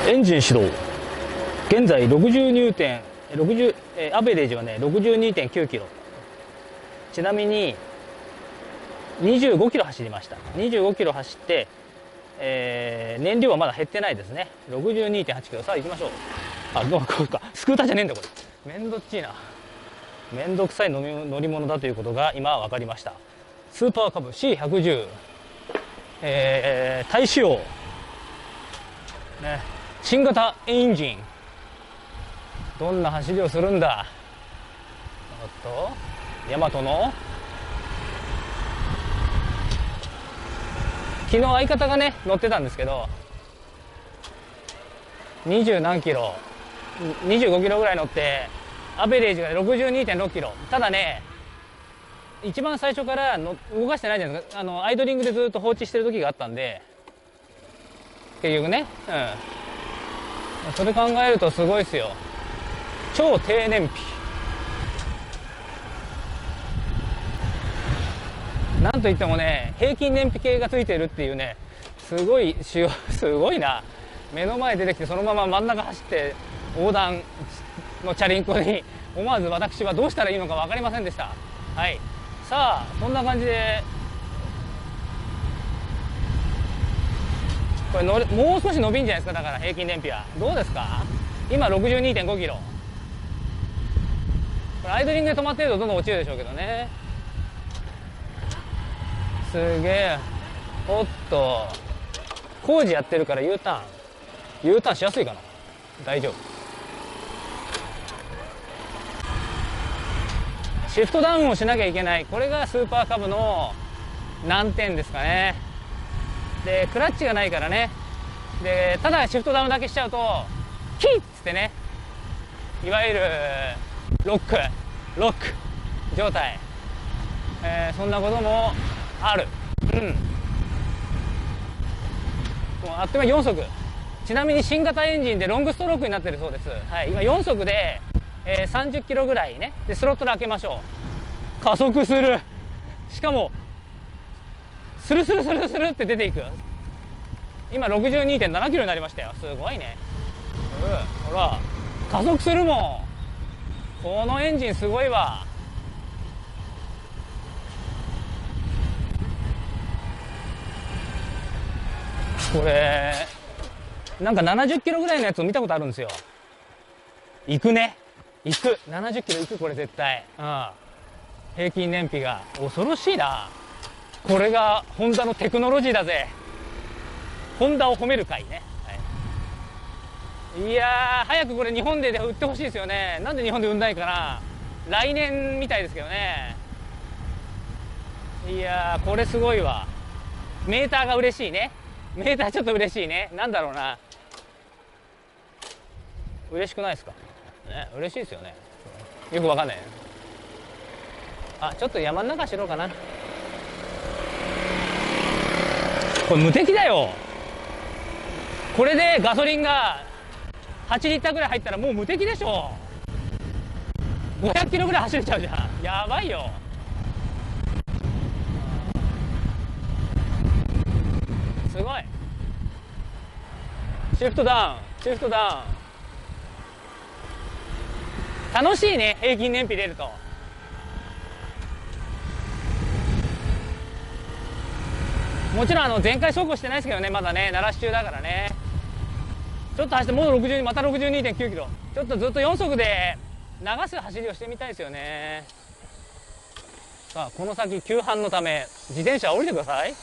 エンジン始動。現在62点、アベレージはね、62.9 キロ。ちなみに、25キロ走りました。25キロ走って、燃料はまだ減ってないですね。62.8 キロ。さあ行きましょう。あ、こうか。スクーターじゃねえんだ、これ。めんどっちいな。めんどくさい乗り物だということが今分かりました。スーパーカブ C110、大仕様。ね。新型エンジン。どんな走りをするんだ。ヤマトの昨日相方がね乗ってたんですけど、20何キロ、25キロぐらい乗ってアベレージが 62.6 キロ。ただね、一番最初から動かしてないじゃないですか。アイドリングでずっと放置してる時があったんで、結局ね、それ考えるとすごいですよ。超低燃費。なんといってもね、平均燃費計がついてるっていうね、すごいな。目の前出てきてそのまま真ん中走って横断のチャリンコに思わず私はどうしたらいいのか分かりませんでした。はい。さあ、そんな感じで、これもう少し伸びんじゃないですか。だから平均燃費はどうですか。今 62.5 キロ。これアイドリングで止まってるとどんどん落ちるでしょうけどね。すげえ。おっと、工事やってるから U ターンしやすいかな。大丈夫。シフトダウンをしなきゃいけない。これがスーパーカブの難点ですかね。でクラッチがないからね。でただシフトダウンだけしちゃうとキーッつってね、いわゆるロック状態、そんなこともある。もうあっという間4速。ちなみに新型エンジンでロングストロークになってるそうです。はい、今4速で、30キロぐらいね。でスロットル開けましょう。加速する。しかもスルスルって出ていく。今 62.7 キロになりましたよ。すごいね。ほら加速するもん。このエンジンすごいわ。これなんか70キロぐらいのやつを見たことあるんですよ。行くね。70キロ行く。これ絶対。平均燃費が恐ろしいな。これがホンダのテクノロジーだぜ。ホンダを褒める回ね。はい、いやー、早くこれ日本で売ってほしいですよね。なんで日本で売んないかな。来年みたいですけどね。いやー、これすごいわ。メーターが嬉しいね。メーターちょっと嬉しいね。なんだろうな。嬉しくないですかね。嬉しいですよね。よくわかんない。あ、ちょっと山の中走ろうかな。これ無敵だよ。これでガソリンが8リッターぐらい入ったらもう無敵でしょ。500キロぐらい走れちゃうじゃん。やばいよ。すごい。シフトダウン。楽しいね。平均燃費出ると。もちろん全開走行してないですけどね。まだね、鳴らし中だからね。ちょっと走ってもう62、また 62.9 キロ。ちょっとずっと4速で流す走りをしてみたいですよね。さあ、この先急坂のため自転車降りてください。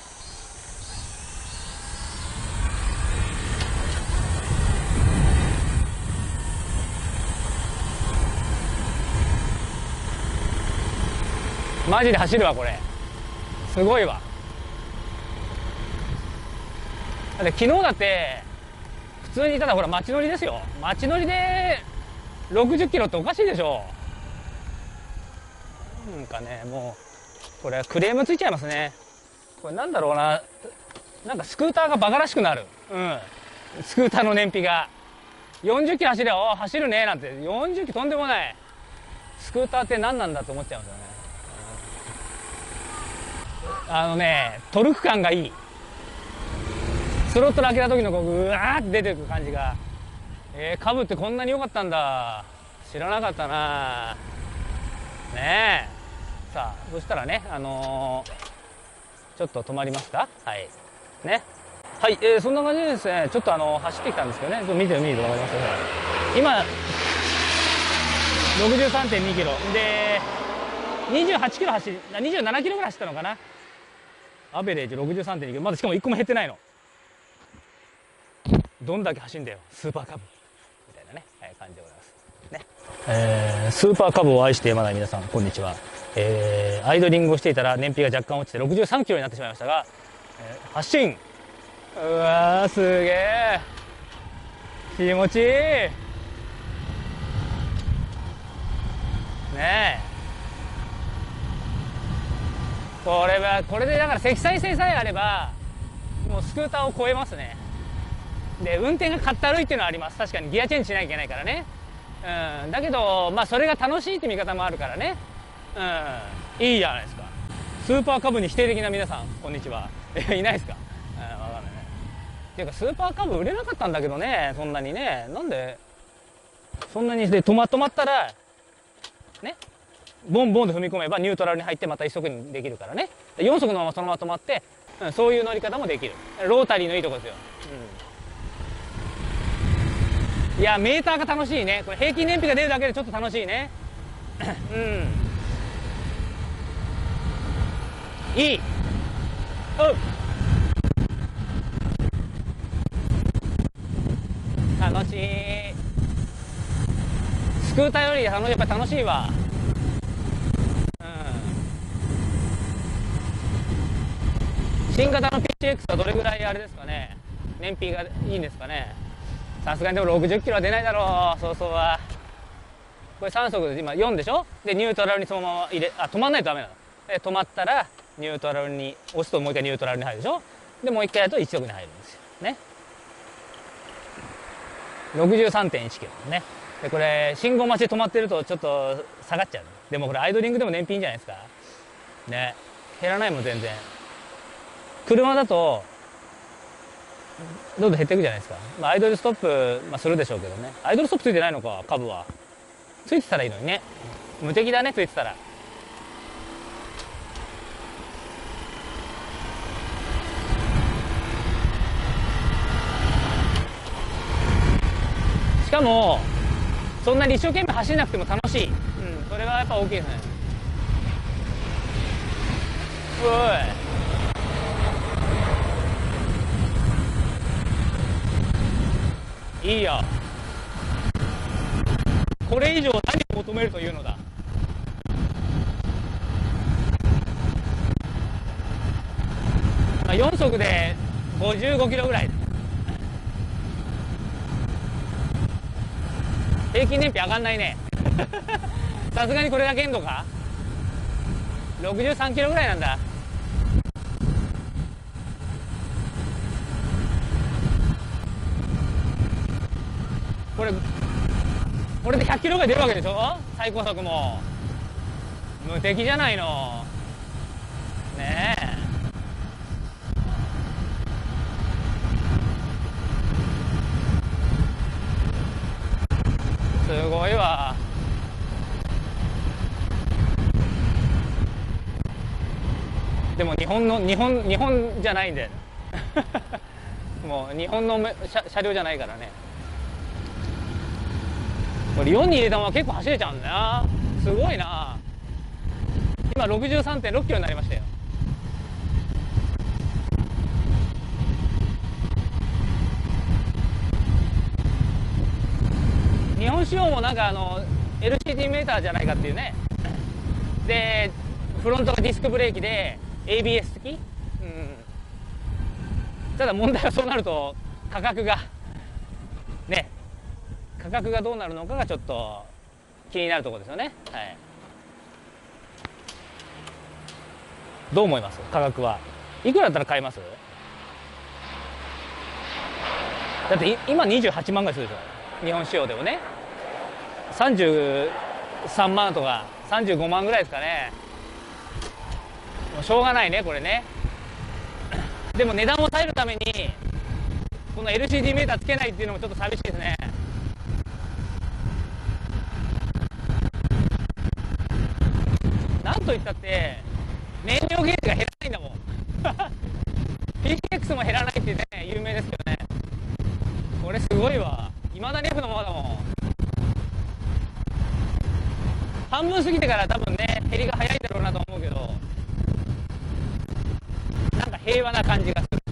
マジで走るわこれ。すごいわ。で昨日だって普通にただほら街乗りですよ。街乗りで60キロっておかしいでしょ。なんかね、もうこれはクレームついちゃいますね。これなんだろうな。なんかスクーターがバカらしくなる。スクーターの燃費が40キロ走れば走るねなんて。40キロとんでもない。スクーターって何なんだと思っちゃうんですよね。トルク感がいい。 スロットル開けた時のこう、うわーって出てくる感じが。カブってこんなに良かったんだ。知らなかったなねえ。さあ、そしたらね、ちょっと止まりますか。はい。ね。はい、そんな感じでですね、ちょっと走ってきたんですけどね、ちょっと見てみると分かりますよ。今、63.2 キロ。で、28キロ27キロぐらい走ったのかな。アベレージ 63.2 キロ。まだしかも1個も減ってないの。どんだけ走んだよ、スーパーカブ。みたいなね、感じでございます。ね。スーパーカブを愛してやまない皆さん、こんにちは。アイドリングをしていたら燃費が若干落ちて63キロになってしまいましたが、発進。うわー、すげえ。気持ちいい。ねえ。これでだから積載性さえあれば、もうスクーターを超えますね。で、運転がかったるいっていうのはあります。確かにギアチェンジしなきゃいけないからね。うん。だけど、まあそれが楽しいって見方もあるからね。うん。いいじゃないですか。スーパーカブに否定的な皆さん、こんにちは。いないですか？わかんないね。っていうか、スーパーカブ売れなかったんだけどね、そんなにね。なんで、そんなにで、止まったら、ね。ボンボンで踏み込めばニュートラルに入ってまた一速にできるからね。4速のままそのまま止まって、そういう乗り方もできる。ロータリーのいいとこですよ。いや、メーターが楽しいね。これ平均燃費が出るだけでちょっと楽しいね。うん。いい。楽しい。スクーターよりやっぱ楽しいわ。新型の PCX はどれぐらいあれですかね、燃費がいいんですかね。さすがにでも60キロは出ないだろう、そうそうは。これ3速で今4でしょ。でニュートラルにそのまま止まんないとダメなの。で止まったらニュートラルに押すともう一回ニュートラルに入るでしょ。でもう一回やると1速に入るんですよね。63.1 キロね。でこれ信号待ちで止まってるとちょっと下がっちゃう。でもこれアイドリングでも燃費いいんじゃないですかね。減らないもん全然。車だとどんどん減っていくじゃないですか。まあ、アイドルストップ、するでしょうけどね。アイドルストップついてないのか、株は。ついてたらいいのにね。無敵だね、ついてたら。しかもそんなに一生懸命走んなくても楽しい。それはやっぱ大きいですね。おい、いいよ。これ以上何を求めるというのだ。4速で55キロぐらい。平均燃費上がんないね。さすがにこれが限度か。63キロぐらいなんだ。これで100キロぐらい出るわけでしょ、最高速も。無敵じゃないのねえ。すごいわ。でも日本じゃないんでもう日本の車両じゃないからね。これ4に入れたまま結構走れちゃうんだな。すごいな。今 63.6 キロになりましたよ。日本仕様もなんかLCD メーターじゃないかっていうね。でフロントがディスクブレーキで ABS 付き、ただ問題はそうなると価格がどうなるのかがちょっと気になるところですよね。はい、どう思います？価格はいくらだったら買えます？だって今28万ぐらいするでしょ、日本仕様でもね。33万とか35万ぐらいですかね。もうしょうがないねこれね。でも値段を抑えるためにこの LCD メーターつけないっていうのもちょっと寂しいですね。なんといったって燃料ゲージが減らないんだもんPX も減らないってね有名ですけどね。これすごいわ。未だに F のままだもん。半分過ぎてから多分ね減りが早いんだろうなと思うけど、なんか平和な感じがする。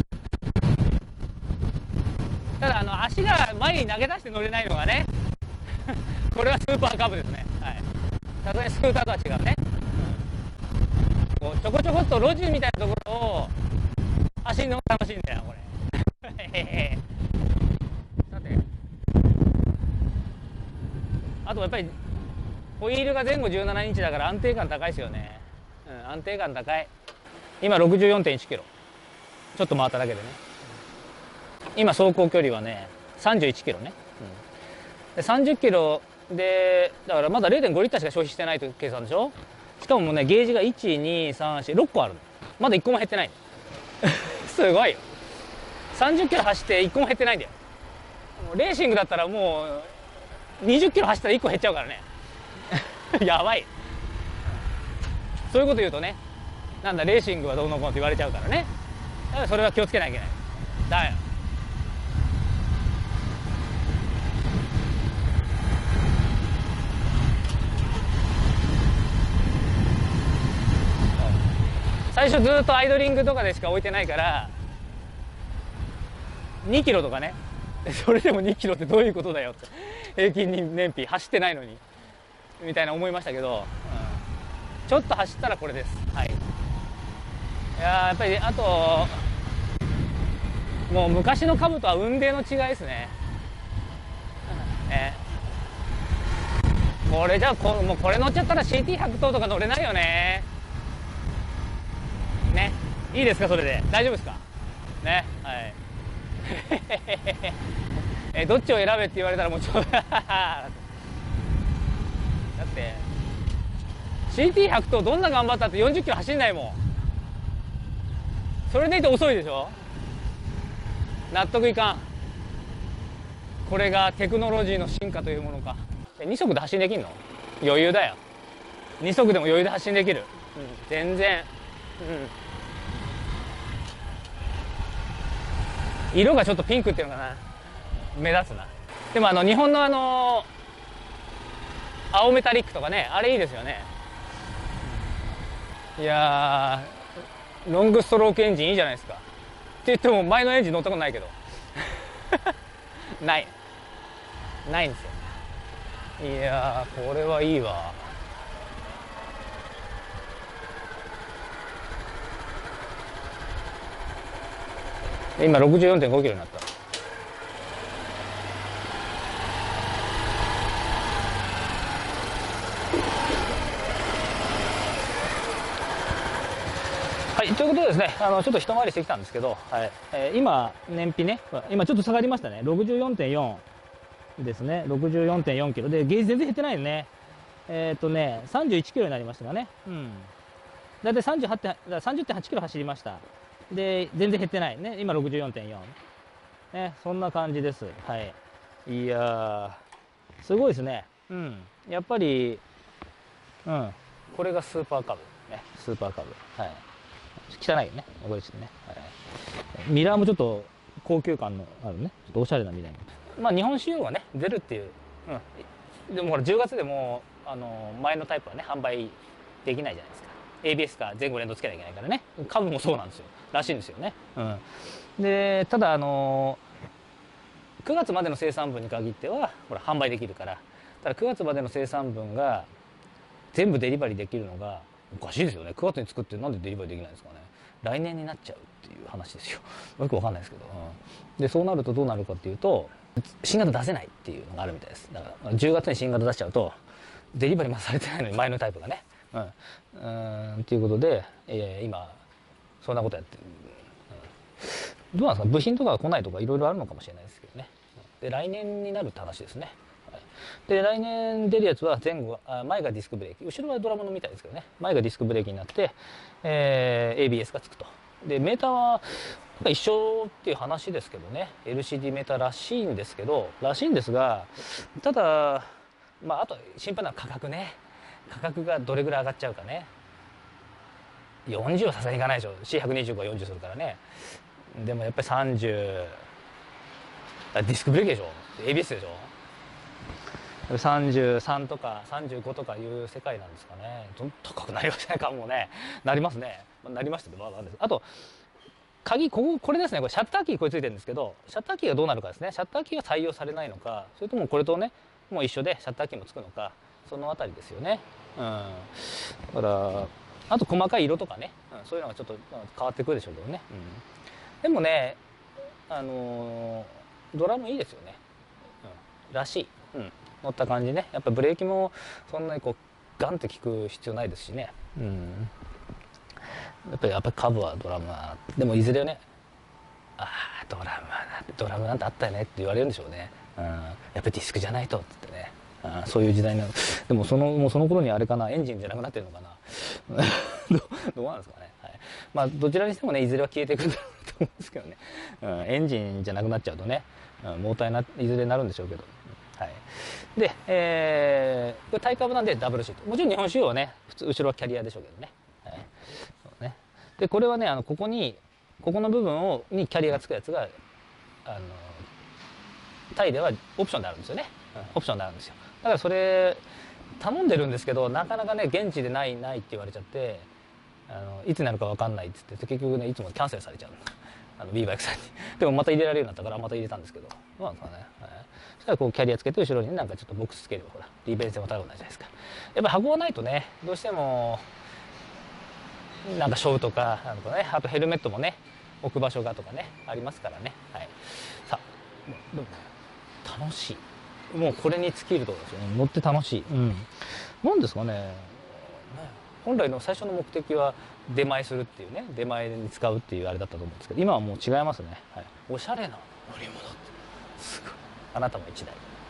ただ足が前に投げ出して乗れないのがねこれはスーパーカブですね。はい、さすがにスクーターとは違うね。こうちょこちょこっと路地みたいなところを走るのが楽しいんだよこれさて、あとやっぱりホイールが前後17インチだから安定感高いですよね。安定感高い。今 64.1 キロちょっと回っただけでね。今走行距離はね31キロね、で30キロでだからまだ 0.5 リッターしか消費してないという計算でしょ。しかもねゲージが12346個あるの。まだ1個も減ってないすごいよ。30キロ走って1個も減ってないんだよ。レーシングだったらもう20キロ走ったら1個減っちゃうからねやばい。そういうこと言うとね、なんだレーシングはどうのこうのって言われちゃうからね。だからそれは気をつけなきゃいけない。だよ。最初ずっとアイドリングとかでしか置いてないから2キロとかね、それでも2キロってどういうことだよって平均燃費走ってないのにみたいな思いましたけど、ちょっと走ったらこれです。はい。いやっぱりあともう昔の株とは運命の違いですね。これじゃもうこれ乗っちゃったら CT100 頭とか乗れないよね。ね、いいですかそれで大丈夫ですかね。はいどっちを選べって言われたらもうだって CT100 頭どんな頑張ったって40キロ走んないもん。それでいて遅いでしょ。納得いかん。これがテクノロジーの進化というものか。2速で発進できんの？余裕だよ。2速でも余裕で発進できる、全然。色がちょっとピンクっていうのかな、目立つな。でも日本の青メタリックとかね、あれいいですよね。いやーロングストロークエンジンいいじゃないですか。って言っても前のエンジン乗ったことないけどないんですよ。いやーこれはいいわ。今 64.5 キロになった。はい、ということでですね、ちょっと一回りしてきたんですけど、はい今燃費ね、今ちょっと下がりましたね。 64.4 ですね。 64.4 キロでゲージ全然減ってないよね。31キロになりましたかね。だいたい 30.8 キロ走りました。で全然減ってないね。今 64.4 ね、そんな感じです。はい。いやーすごいですね。やっぱりこれがスーパーカブね。スーパーカブ、はい。汚いよねこれちょっとね、はい、ミラーもちょっと高級感のあるね、ちょっとおしゃれなミラー。まあ日本仕様がね出るっていう、でもほら10月でも前のタイプはね販売できないじゃないですか。 ABS か前後連動つけなきゃいけないからね。株もそうなんですよらしいんですよね。でただ9月までの生産分に限ってはほら販売できるから。ただ9月までの生産分が全部デリバリーできるのがおかしいですよね。9月に作ってなんでデリバリーできないんですかね。来年になっちゃうっていう話ですよよくわかんないですけど、でそうなるとどうなるかっていうと新型出せないっていうのがあるみたいです。だから10月に新型出しちゃうとデリバリーまだされてないのに前のタイプがねっていうことで、今そんなことやってる、どうなんですか。部品とかが来ないとかいろいろあるのかもしれないですけどね。で来年になるって話ですね。で来年出るやつは前がディスクブレーキ、後ろはドラムのみたいですけどね。前がディスクブレーキになって、ABS がつくと。でメーターは一緒っていう話ですけどね。LCD メーターらしいんですけど、らしいんですが、ただ、まあ、あと心配なのは価格ね。価格がどれぐらい上がっちゃうかね。40はさすがにいかないでしょ。C125 は40するからね。でもやっぱり30、ディスクブレーキでしょ。ABS でしょ。33とか35とかいう世界なんですかね。どんどん高くなりませんか？もうね。なりますね。なりましたけど、まあなんです。あと、鍵、これですね。これシャッターキーこれついてるんですけど、シャッターキーがどうなるかですね。シャッターキーが採用されないのか、それともこれとね、もう一緒でシャッターキーもつくのか、そのあたりですよね。だから、あと細かい色とかね、そういうのがちょっと変わってくるでしょうけどね。でもね、ドラムいいですよね。らしい。乗った感じね。やっぱブレーキもそんなにこう、ガンって効く必要ないですしね。やっぱりカブはドラムは、でもいずれね、ドラムなんてあったよねって言われるんでしょうね。やっぱりディスクじゃないとって言ってね。そういう時代なの。でももうその頃にあれかな、エンジンじゃなくなってるのかな。どうなんですかね。はい。まあ、どちらにしてもね、いずれは消えていくんだろうと思うんですけどね。エンジンじゃなくなっちゃうとね、モーターいずれなるんでしょうけど。はい。で、これタイカブなんでダブルシート。もちろん日本仕様はね、普通、後ろはキャリアでしょうけどね。はい。そうね。で、これはね、ここの部分にキャリアがつくやつが、タイではオプションであるんですよね。オプションであるんですよ。だからそれ、頼んでるんですけど、なかなかね、現地でないって言われちゃって、いつになるか分かんないっつって、結局ね、いつもキャンセルされちゃう。B バイクさんに。でもまた入れられるようになったからまた入れたんですけど。どうなんですかね。そしたらこうキャリアつけて後ろになんかちょっとボックスつければほら、利便性も高くなるじゃないですか。やっぱ箱がないとね、どうしても、なんかショーとか、ね、あとヘルメットもね、置く場所がとかね、ありますからね。はい。さあ、でもね、楽しい。もうこれに尽きるところですよね。乗って楽しい。なんですかね。本来の最初の目的は出前するっていうね、出前に使うっていうあれだったと思うんですけど、今はもう違いますね。はい。おしゃれな乗り物って。すごい。あなたも一台。